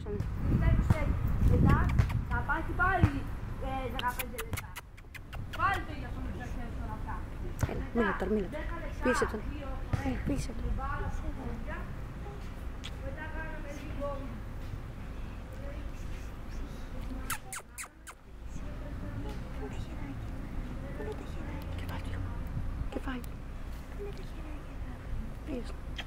χάσαμε. Μετά θα πάθει πάλι 15 λεπτά. Πάλι το ίδιο αυτό με τους αρχαίους τώρα αυτά. Έλα, μίλα τώρα, μίλα. Πείσε τον. Έλα, πείσε τον. Μετά κάναμε λίγο... Και φάει. Πείσε.